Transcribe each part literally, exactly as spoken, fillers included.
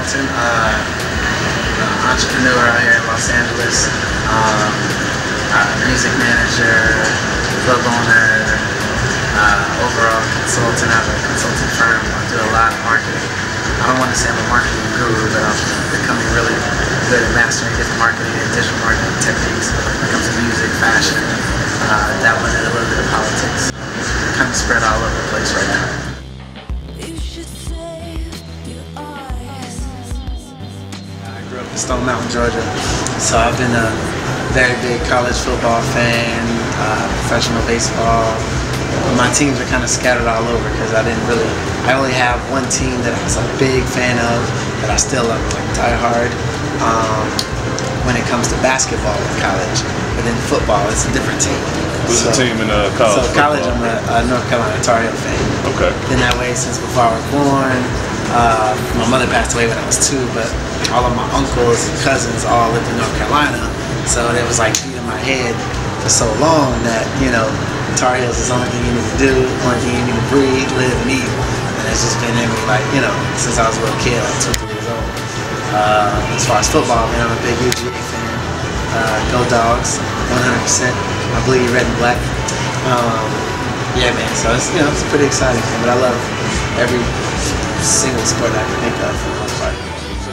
Dalton, uh, uh, entrepreneur out here in Los Angeles, um, uh, music manager, club owner, uh, overall consultant. I have a consulting firm. I do a lot of marketing. I don't want to say I'm a marketing guru, but I'm becoming really good at mastering different marketing and digital marketing techniques when it comes to music, fashion, uh, dabbling in a little bit of politics. Kind of spread all over the place right now. I grew up in Stone Mountain, Georgia, so I've been a very big college football fan, uh, professional baseball. My teams are kind of scattered all over because I didn't really, I only have one team that I was a big fan of that I still love, like die hard. Um, when it comes to basketball in college, but then football, it's a different team. Who's so, the team in uh, college? So college, I'm a, a North Carolina Tar Heel fan. Okay. Been that way since before I was born. Uh, my mother passed away when I was two, but all of my uncles and cousins all lived in North Carolina, so it was like beat in my head for so long that, you know, Tar Heels is the only thing you need to do, the only thing you need to breathe, live, and eat. And it's just been in me, like, you know, since I was a little kid, like two, three years old. Uh, as far as football, man, I'm a big U G A fan. Uh, go Dogs, one hundred percent. I bleed red and black. Um, yeah, man, so it's, you know, it's a pretty exciting thing, but I love every single sport I can think of for the most part.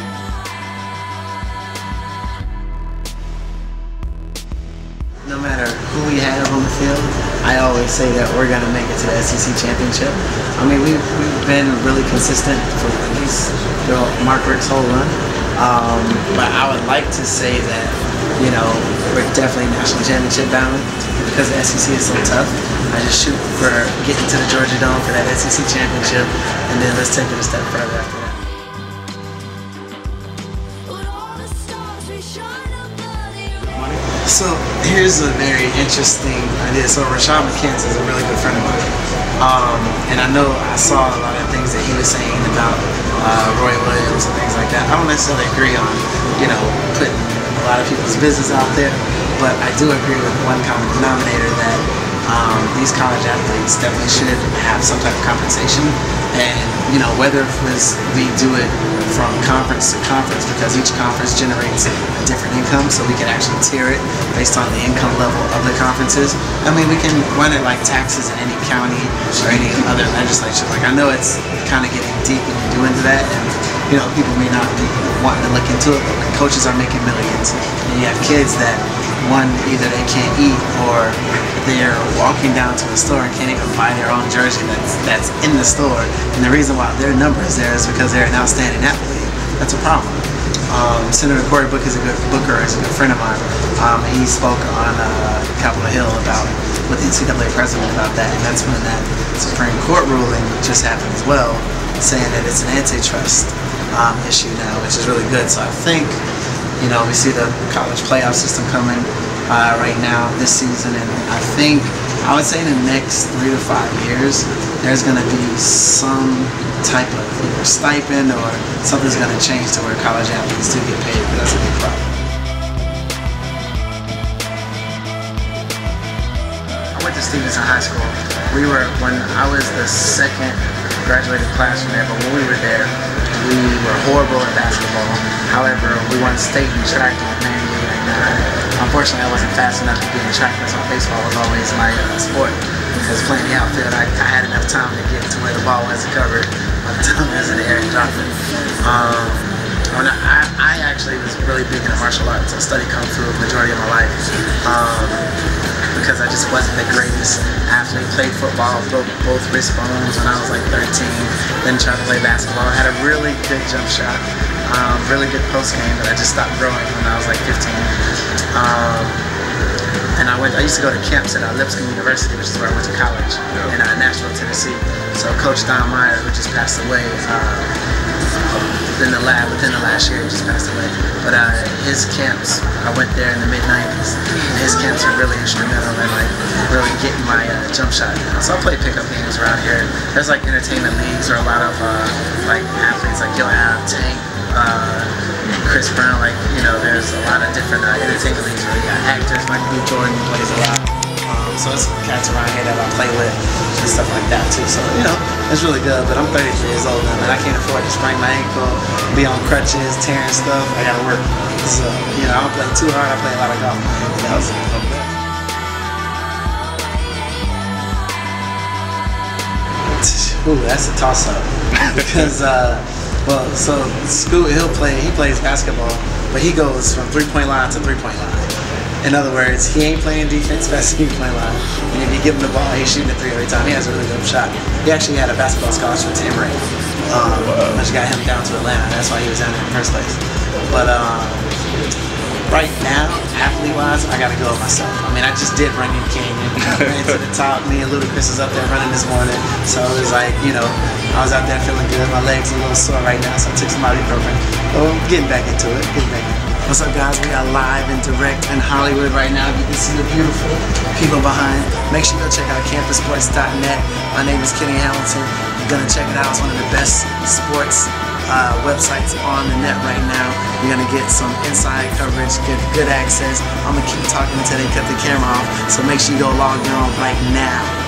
No matter who we have on the field, I always say that we're going to make it to the S E C championship. I mean, we've, we've been really consistent for at least, you know, Mark Richt's whole run. Um, but I would like to say that, you know, we're definitely national championship bound because the S E C is so tough. I just shoot for getting to the Georgia Dome for that S E C championship, and then let's take it a step further after that. So here's a very interesting idea. So Rashad McCants is a really good friend of mine, um, and I know I saw a lot of things that he was saying about uh, Roy Williams and things like that. I don't necessarily agree on, you know, putting a lot of people's business out there, but I do agree with one common denominator that um, these college athletes definitely should have some type of compensation, and you know, whether it was we do it from conference to conference, because each conference generates a different income, so we can actually tier it based on the income level of the conferences. I mean, we can run it like taxes in any county or any other legislature. Like, I know it's kind of getting deep when you do into that, and you know, people may not be wanting to look into it, but when coaches are making millions, and you have kids that, one, either they can't eat or they're walking down to a store and can't even buy their own jersey that's that's in the store, and the reason why their number is there is because they're an outstanding athlete. That's a problem. Um, Senator Cory Booker is a good Booker is a good friend of mine. Um, he spoke on uh, Capitol Hill about with the N C double A president about that, and that's when that Supreme Court ruling just happened as well, saying that it's an antitrust um, issue now, which is really good. So I think, you know, we see the college playoff system coming uh, right now this season, and I think, I would say in the next three to five years, there's going to be some type of either stipend or something's going to change to where college athletes do get paid, but that's a big problem. I went to Stevenson High School. We were, when I was the second graduated class from there, but when we were there, we were horrible at basketball. However, we won state in track in ninety-eight ninety-nine. Unfortunately, I wasn't fast enough to be in track, that's why baseball was always my uh, sport. Because playing the outfield, I, I had enough time to get to where the ball wasn't covered by the time I was in the air and drop it. Um, when I, I, I actually was really big into martial arts. I studied Kung Fu the majority of my life. Um, because I just wasn't the greatest athlete. Played football, broke both wrist bones when I was like thirteen, then tried to play basketball. I had a really good jump shot, um, really good post game, but I just stopped growing when I was like fifteen. Um, and I went. I used to go to camps at uh, Lipscomb University, which is where I went to college, in uh, Nashville, Tennessee. So Coach Don Meyer, who just passed away, uh, in the lab within the last year, he just passed away. But uh, his camps, I went there in the mid nineties, and his camps were really instrumental in like really getting my uh, jump shot down. So I play pickup games around here. There's like entertainment leagues or a lot of uh, like athletes, like you'll have Tank, uh, Chris Brown, like, you know, there's a lot of different uh, entertainment leagues where you got actors. Michael B. Jordan plays a lot. Um, so it's cats around here that I play with and stuff like that too. So you know, it's really good. But I'm thirty-three years old now, and I can't afford to sprain my ankle, be on crutches, tearing stuff. I gotta work. So you know, I don't play too hard. I play a lot of golf. You know, so, ooh, that's a toss-up because, uh, well, so Scoot, he'll play, he plays basketball, but he goes from three-point line to three-point line. In other words, he ain't playing defense, that's three-point line. And if you give him the ball, he's shooting a three every time. He has a really good shot. He actually had a basketball scholarship to Emory, um, which got him down to Atlanta. That's why he was down there in the first place. But um, right now, athlete-wise, I gotta go with myself. I mean, I just did Runyon Canyon. I ran to the top. Me and Ludacris was up there running this morning. So it was like, you know, I was out there feeling good. My legs are a little sore right now, so I took some ibuprofen. So I'm getting back into it. Getting back into it. What's up, guys? We are live and direct in Hollywood right now. You can see the beautiful people behind. Make sure you go check out campus sports dot net. My name is Kenny Hamilton. You're gonna check it out. It's one of the best sports Uh, websites on the net right now. You're gonna get some inside coverage, get good access. I'm gonna keep talking until they cut the camera off, so make sure you go log on right now.